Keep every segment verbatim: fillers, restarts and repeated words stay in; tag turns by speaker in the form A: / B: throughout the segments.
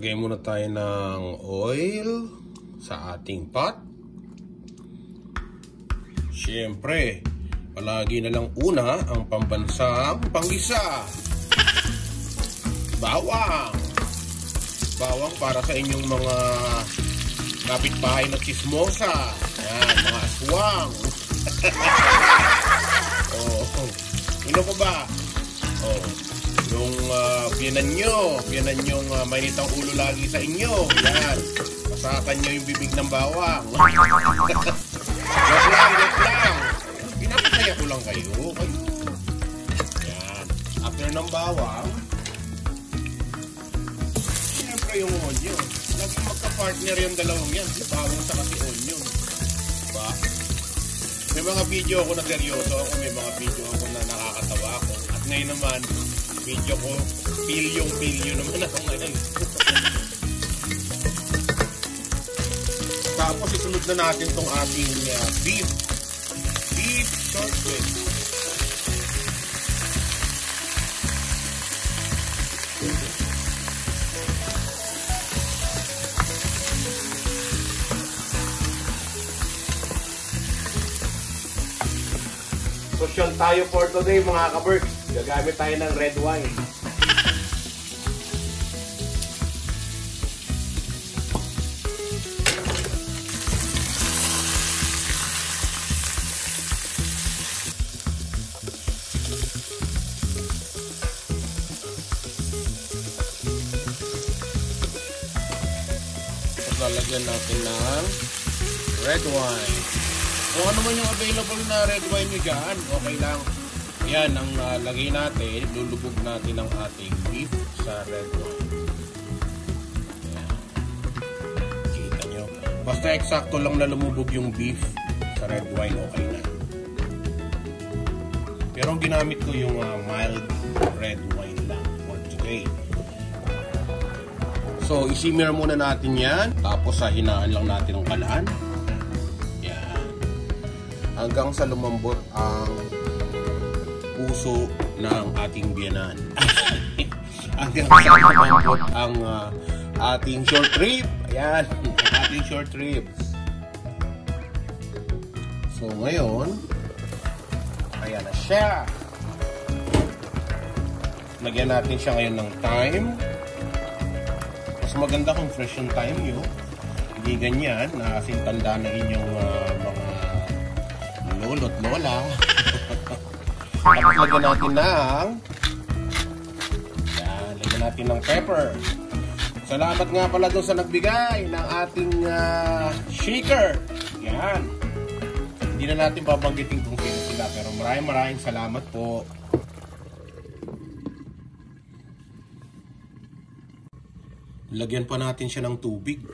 A: Lagay muna tayo ng oil sa ating pot. Siyempre, palagi na lang una ang pambansang panggisa. Bawang. Bawang para sa inyong mga kapitbahay na chismosa. Ayan, mga aswang. Oh, ano ko ba? Oh, yung uh, biyanan nyo, biyanan yung uh, mainitang ulo lagi sa inyo. Yan, pasakan nyo yung bibig ng bawang. Joke lang, joke lang. Pinapasaya ko lang kayo. Kayo. Yan, after ng bawang, siyempre yung onion. Laging magka-partner yung dalawang yan. Bawang sa kasi onion. Diba? May mga video ako na seryoso ako, may mga video ako na nakakatawa ako. At ngayon naman, video ko, pilyong-pilyo naman ako ngayon. Tapos isunod na natin tong ating uh, beef. Beef short rib. Social tayo for today mga ka-Berks. Gagamit tayo ng red wine. Lalagyan natin ng red wine. Kung ano man yung available na red wine nyo dyan, okay lang. Yan, ang uh, lagay natin, lulubog natin ang ating beef sa red wine. Yan. Kita nyo. Basta eksakto lang na lumubog yung beef sa red wine, okay na. Pero ang ginamit ko yung uh, mild red wine lang for today. So, isimmer muna natin yan. Tapos, uh, hinaan lang natin ang kalan. Hanggang sa lumambot ang puso ng ating biyanan. Hanggang sa lumambot ang uh, ating short rib. Ayan, ang ating short ribs. So ngayon, ayan na siya. Lagyan natin siya ngayon ng thyme. Mas maganda kung fresh yung thyme nyo. Hindi ganyan, na kasing tanda na inyong uh, mga lolo't lola. Tapos lagyan natin ng yan, lagyan natin ng pepper. Salamat nga pala doon sa nagbigay ng ating uh, shaker. Yan. Hindi na natin babanggitin kung sino sila, pero maraming maraming salamat po. Lagyan pa natin siya ng tubig.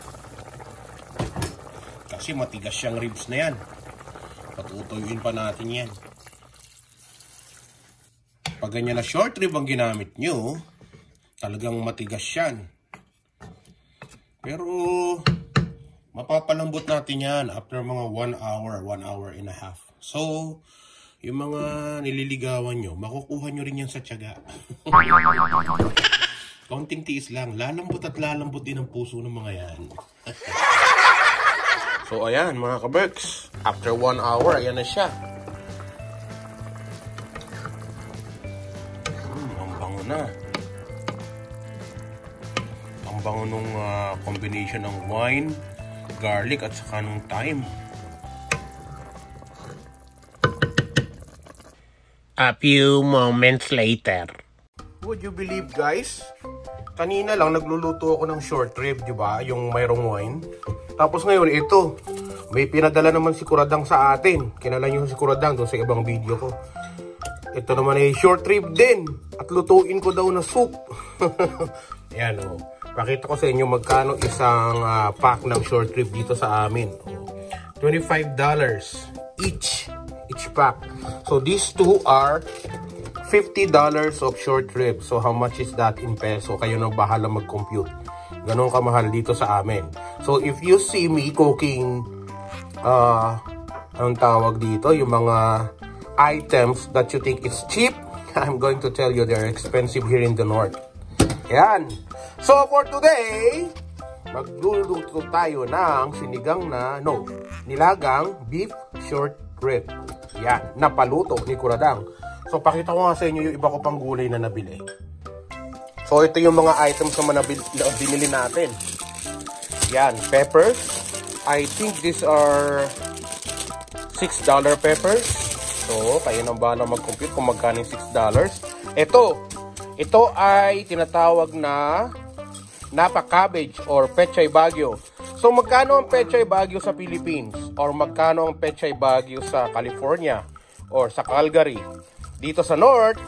A: Kasi matigas siyang ribs na yan. Patutuyuin pa natin yan. Pag ganyan na short rib ang ginamit nyo, talagang matigas yan. Pero mapapalambot natin yan after mga one hour, one hour and a half. So, yung mga nililigawan nyo, makukuha nyo rin yan sa tiyaga. Kaunting tiis lang, lalambot at lalambot din ang puso ng mga yan. So, ayan mga ka-Berks. After one hour, ayan na siya. Hmm, ang bango na. Ang bango nung uh, combination ng wine, garlic, at saka nung thyme. A few moments later. Would you believe, guys? Kanina lang nagluluto ako ng short rib, di ba? Yung mayroong wine. Tapos ngayon, ito. May pinadala naman si Kuradang sa atin. Kilala nyo si Kuradang doon sa ibang video ko. Ito naman ay short rib din. At lutuin ko daw na soup. Ayan o. Oh. Pakita ko sa inyo magkano isang uh, pack ng short rib dito sa amin. Oh. twenty-five dollars each. Each pack. So these two are fifty dollars of short rib. So how much is that in peso? Kayo nang bahala mag-compute. Ganon kamahal dito sa amin. So, if you see me cooking, uh, anong tawag dito, yung mga items that you think is cheap, I'm going to tell you they're expensive here in the north. Yan. So for today, magluluto tayo ng sinigang na, no, nilagang beef short rib. Yan, napaluto ni Kuradang. So pakita ko nga sa inyo yung iba ko pang gulay na nabili. So ito yung mga items na binili natin. Yan, peppers. I think these are six dollar peppers. So kayo nang bahala mag-compute kung magkano yung six dollars. Ito, ito ay tinatawag na napa cabbage or pechay bagyo. So magkano ang pechay bagyo sa Philippines? Or magkano ang pechay bagyo sa California? Or sa Calgary? Dito sa North,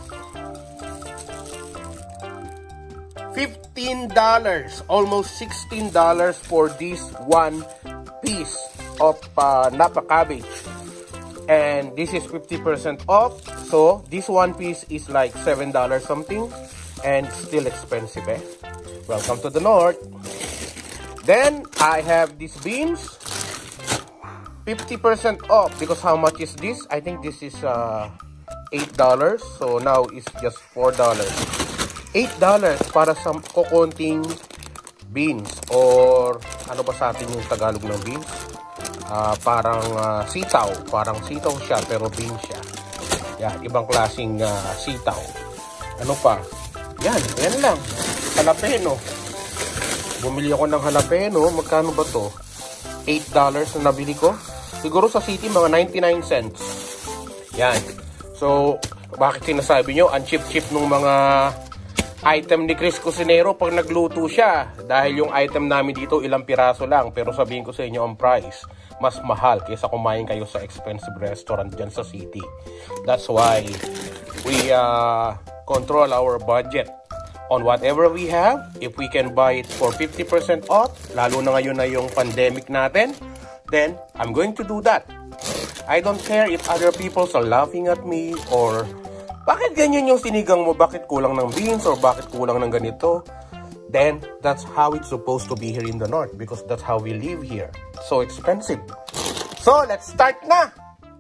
A: fifteen dollars. Almost sixteen dollars for this one piece of uh, napa cabbage. And this is fifty percent off. So this one piece is like seven dollars something. And still expensive, eh? Welcome to the North. Then I have these beans, fifty percent off. Because how much is this? I think this is uh, eight dollars. So now it's just four dollars. eight dollars para sa kukunting beans. Or ano ba sa atin yung Tagalog ng beans? Uh, parang uh, sitaw. Parang sitaw siya pero beans siya. Yan, ibang klaseng uh, sitaw. Ano pa? Yan, yan lang. Jalapeno. Bumili ako ng jalapeno. Magkano ba to? eight dollars na nabili ko. Siguro sa city, mga ninety-nine cents. Yan. So, bakit sinasabi nyo? Ang cheap-cheap nung mga item ni Chris Cusinero pag nagluto siya. Dahil yung item namin dito, ilang piraso lang. Pero sabihin ko sa inyo ang price. Mas mahal kaysa kumain kayo sa expensive restaurant dyan sa city. That's why we uh, control our budget on whatever we have. If we can buy it for fifty percent off, lalo na ngayon na yung pandemic natin, then I'm going to do that. I don't care if other people are laughing at me or bakit ganyan yung sinigang mo, bakit kulang ng beans or bakit kulang ng ganito. Then that's how it's supposed to be here in the North because that's how we live here. So expensive. So let's start na.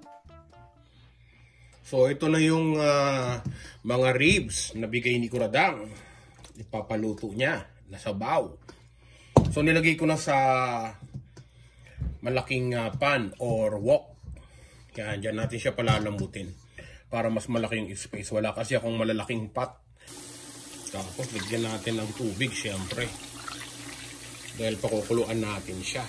A: So ito na yung uh, mga ribs na bigay ni Kuradang. Ipapaluto niya na sabaw. So nilagay ko na sa malaking uh, pan or wok. Kaya dyan natin siya palalambutin para mas malaki yung space. Wala kasi akong malalaking pot. Tapos bigyan natin ng tubig syempre. Dahil pakukuluan natin siya.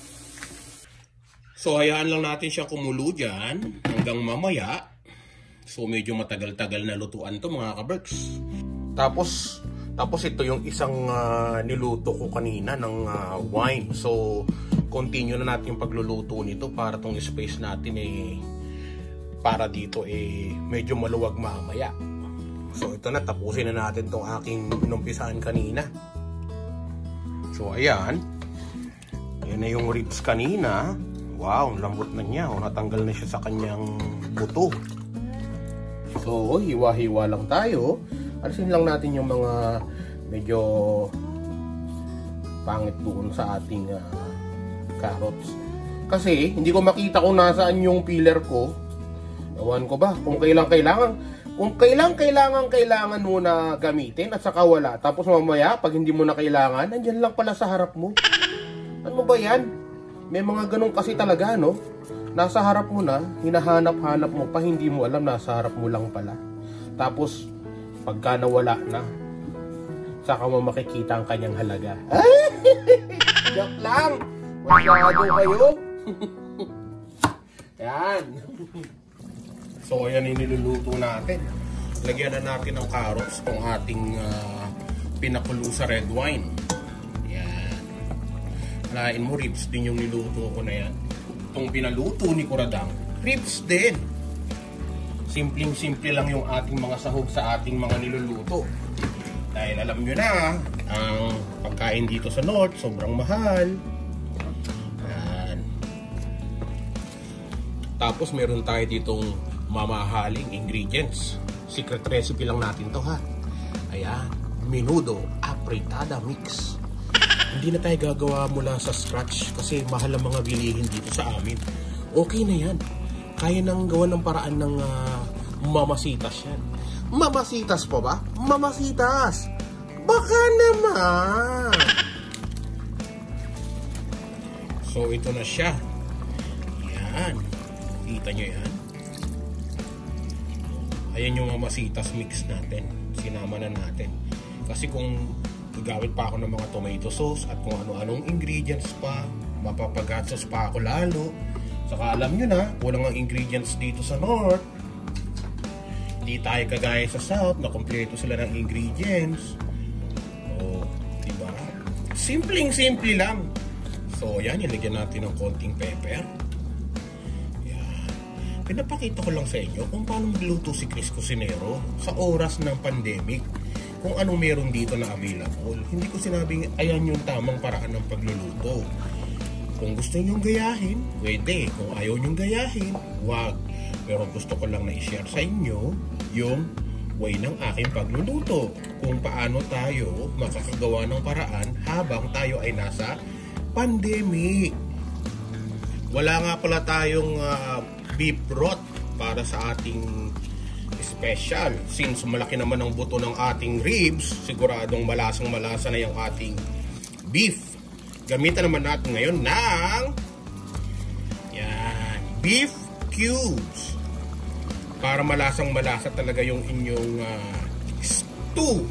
A: So hayaan lang natin siya kumulo dyan hanggang mamaya. So medyo matagal-tagal na lutuan to mga ka-berks. Tapos tapos ito yung isang uh, niluto ko kanina ng uh, wine. So continue na natin yung pagluluto nito para tong space natin eh para dito eh medyo maluwag mamaya. So ito na, tapusin na natin tong aking inumpisahan kanina. So ayan. Yan na yung ribs kanina. Wow, lambot na niya. O, natanggal na siya sa kanyang buto. So hiwa-hiwa lang tayo. Alisin lang natin yung mga medyo pangit doon sa ating uh, carrots. Kasi hindi ko makita kung nasaan yung peeler ko. Ewan ko ba kung kailang kailangan Kung kailang kailangan kailangan mo na gamitin at saka wala. Tapos mamaya, pag hindi mo na kailangan, nandyan lang pala sa harap mo. Ano ba yan? May mga ganun kasi talaga, no? Nasa harap mo na, hinahanap-hanap mo pa, hindi mo alam, nasa harap mo lang pala. Tapos, pagka nawala na, saka mo makikita ang kanyang halaga. Ay! Joke lang! Masyado kayo! Yan! So, ayan yung niluluto natin. Lagyan na natin ng carrots kung ating uh, pinakulo sa red wine. Ayan. Alain mo, ribs din yung niluto ko na yan. Itong pinaluto ni Kuradang, ribs din. Simpleng-simple lang yung ating mga sahog sa ating mga niluluto. Dahil alam nyo na, ang pagkain dito sa North, sobrang mahal. Ayan. Tapos meron tayo ditong mamahaling ingredients. Secret recipe lang natin to ha. Ayan, menudo, afritada mix. Hindi na tayo gagawa mula sa scratch kasi mahal ang mga bilihin dito sa amin. Okay na yan. Kaya nang gawa ng paraan ng uh, mamasitas yan. Mamasitas po ba? Mamasitas! Baka naman. So, ito na siya. Yan. Kita nyo yan? Ayan yung mamasitas mix natin. Sinama na natin. Kasi kung gagamit pa ako ng mga tomato sauce at kung ano-anong ingredients pa, mapapagasos pa ako lalo. Saka alam nyo na, kulang ang ingredients dito sa North. Hindi tayo kagaya sa South na kompleto sila ng ingredients. O, diba? Simpleng-simple lang. So, yan, ilagyan natin ng konting pepper. Pinapakita ko lang sa inyo kung paano magluto si Chris Cusinero sa oras ng pandemic. Kung ano meron dito na available. Hindi ko sinabing ayan yung tamang paraan ng pagluluto. Kung gusto nyong gayahin, pwede. Kung ayaw nyong gayahin, wag. Pero gusto ko lang na i-share sa inyo yung way ng aking pagluluto. Kung paano tayo makakagawa ng paraan habang tayo ay nasa pandemic. Wala nga pala tayong uh, beef broth para sa ating special. Since malaki naman ang buto ng ating ribs, siguradong malasang malasa na yung ating beef. Gamitan naman natin ngayon ng yan, beef cubes para malasang malasa talaga yung inyong uh, stew.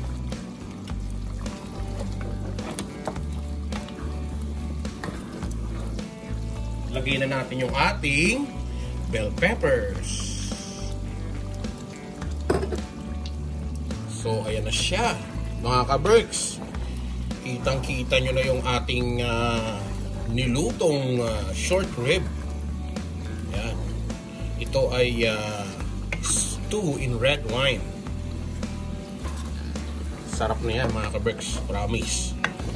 A: Lagyan na natin yung ating bell peppers. So, ayan na siya. Mga ka-Berks, kitang-kita nyo na yung ating uh, nilutong uh, short rib. Ayan. Ito ay uh, stew in red wine. Sarap na yan, mga ka-Berks. Promise.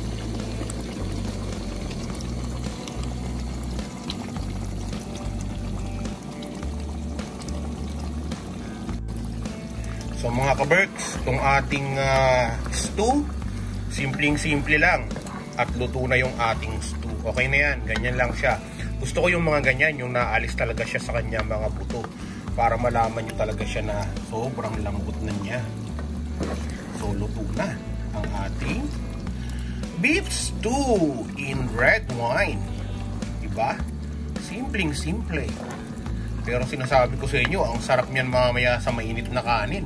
A: So mga ka-Berks, itong ating uh, stew, simpleng-simple lang. At luto na yung ating stew. Okay na yan, ganyan lang siya. Gusto ko yung mga ganyan, yung naalis talaga siya sa kanya mga buto. Para malaman nyo talaga siya na sobrang lambot na niya. So luto na ang ating beef stew in red wine. Diba? Simpleng-simple. Pero sinasabi ko sa inyo, ang sarap niyan mamaya sa mainit na kanin.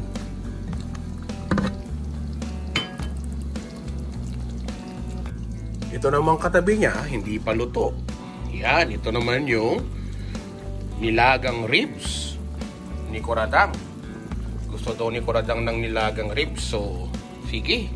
A: Ito namang katabi niya, hindi pa luto. Yan, ito naman yung nilagang ribs ni Kuradang. Gusto daw ni Kuradang ng nilagang ribs. So, sige.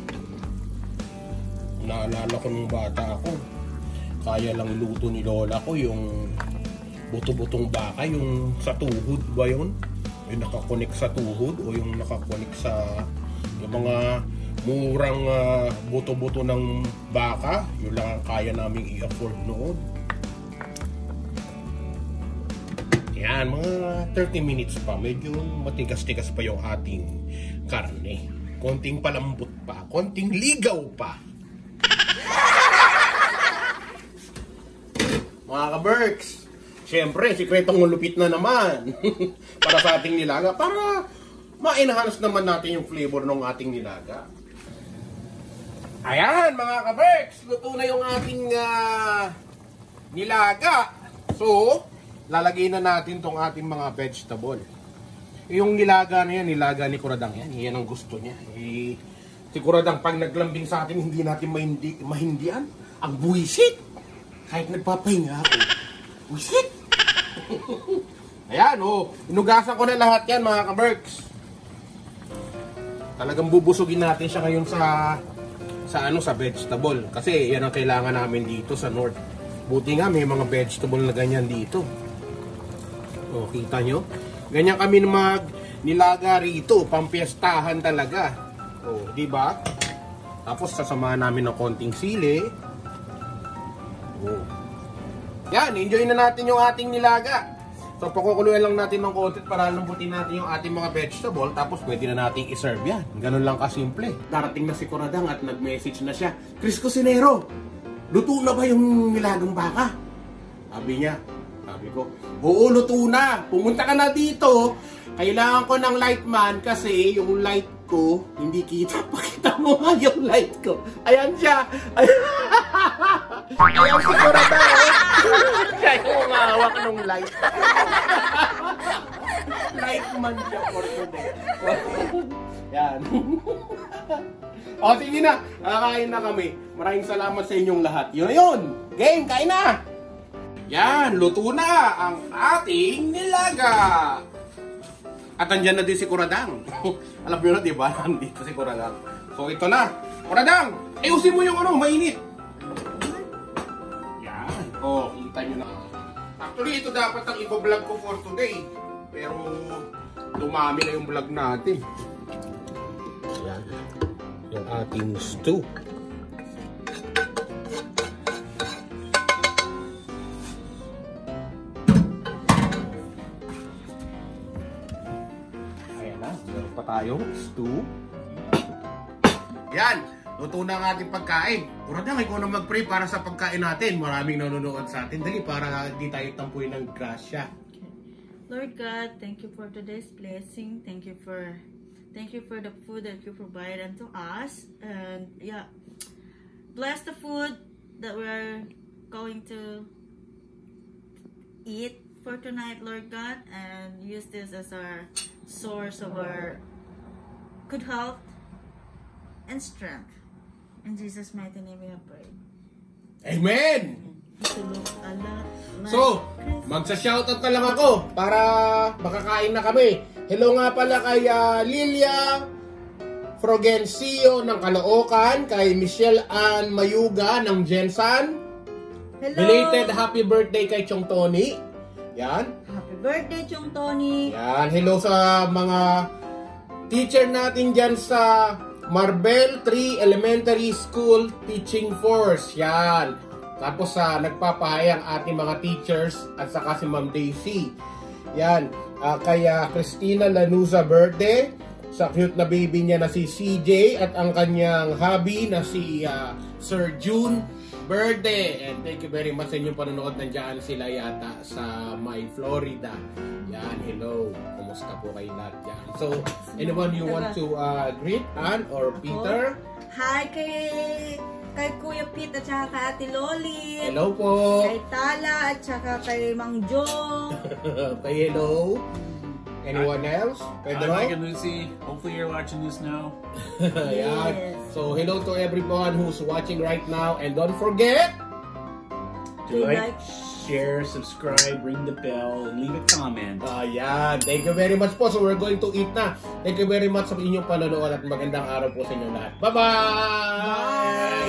A: Naalala ko nung bata ako, kaya lang luto ni Lola ko yung buto-butong baka, yung sa tuhod ba yun? Yung nakakonek sa tuhod o yung nakakonek sa yung mga murang uh, buto-buto ng baka. Yun lang ang kaya naming i-afford noon. Yan, mga thirty minutes pa. Medyo matigas-tigas pa yung ating karne. Konting palambot pa. Konting ligaw pa. Mga ka-Berks, siyempre, sikretong lupit na naman para sa ating nilaga. Para ma-enhance naman natin yung flavor ng ating nilaga. Ayan, mga ka-Berks, luto na yung ating uh, nilaga. So, lalagay na natin tong ating mga vegetable. Yung nilaga na yan, nilaga ni Kuradang yan. Yan ang gusto niya. Eh, si Kuradang, pag naglambing sa atin, hindi natin mahindi, mahindian. Ang buwisit. Kahit nagpapahinga ako. Buwisit. Ayan, oh. Inugasan ko na lahat yan, mga ka-Berks. Talagang bubusugin natin siya ngayon sa sa ano, sa vegetable. Kasi yan ang kailangan namin dito sa North. Buti nga may mga vegetable na ganyan dito. O, kita nyo? Ganyan kami mag nilaga rito, pampiestahan talaga. O, di ba? Tapos sasamahan namin ng konting sili. O. Yan, enjoy na natin yung ating nilaga. So, pakukuluan lang natin ng konti para lambutin natin yung ating mga vegetable. Tapos, pwede na natin iserve yan. Ganun lang kasimple. Darating na si Kuradang at nag-message na siya, Chris Cusinero, luto na ba yung nilagang baka? Sabi niya. Sabi ko, oo, luto na. Pumunta ka na dito. Kailangan ko ng light man kasi yung light ko, hindi kita. Pakita mo nga yung light ko. Ayan siya. Ayan, Ayan si Kuradang. Siya yung umahawak ng light. Light man siya for today. Yan. O, sige na. Kakain na kami. Maraming salamat sa inyong lahat. Yun yun. Game, kain na. Yan, luto na ang ating nilaga. At andyan na din si Kuradang. Alam nyo na, di ba? Nandito si Kuradang. So, ito na. Kuradang, ayusin mo yung ano, mainit. Yan. O, kita nyo na. Actually, ito dapat ang ipo-vlog ko for today. Pero, dumami na yung vlog natin. Yan. Yung ating stew. Meron pa tayong stew. Yan! Luto na ang ating pagkain. Kuradang, ikaw na mag-pray para sa pagkain natin. Maraming nanonood sa atin. Dali, para di tayo tampuin ng grasya.
B: Lord God, thank you for today's blessing. Thank you for thank you for the food that you provide unto us. And yeah, bless the food that we're going to eat for tonight, Lord God, and use this as our source of our good health and strength. In Jesus' mighty name we have prayed.
A: Amen!
B: To look a lot like
A: So,
B: Christ.
A: magsa-shoutout na lang ako para makakain na kami. Hello nga pala kay uh, Lilia Frogencio ng Caloocan, kay Michelle Ann Mayuga ng Jensan.
B: Hello!
A: Belated happy birthday kay Chong Tony. Yan.
B: Happy birthday, Chong Tony!
A: Yan. Hello sa mga teacher natin dyan sa Marbel three Elementary School Teaching Force. Yan. Tapos sa uh, nagpapahayang ating mga teachers at saka si Ma'am Daisy. Yan. Uh, kaya Christina Lanuza birthday. Sa cute na baby niya na si C J at ang kanyang hubby na si uh, Sir June birthday. And thank you very much sa inyong panonood. Nandiyan sila yata sa My Florida. Yan, hello. Kumusta po kayo lahat yan? So, anyone you want to uh, greet, Ann or Peter?
B: Hi kay kay Kuya Pete at saka kay Ate Loli.
A: Hello po.
B: Kay Tala at saka kay Mang Jo.
A: Kay hello. Anyone else? Pedro?
C: Hi, Mike and Lucy. Hopefully you're watching this now.
A: Yeah.
B: Yes.
A: So, hello to everyone who's watching right now. And don't forget
C: To like,
B: Like,
C: share, subscribe, ring the bell, and leave a comment.
A: Ayan. Thank you very much po. So, we're going to eat na. Thank you very much sa inyong panonood at magandang araw po sa inyong lahat. Bye-bye!
B: Bye!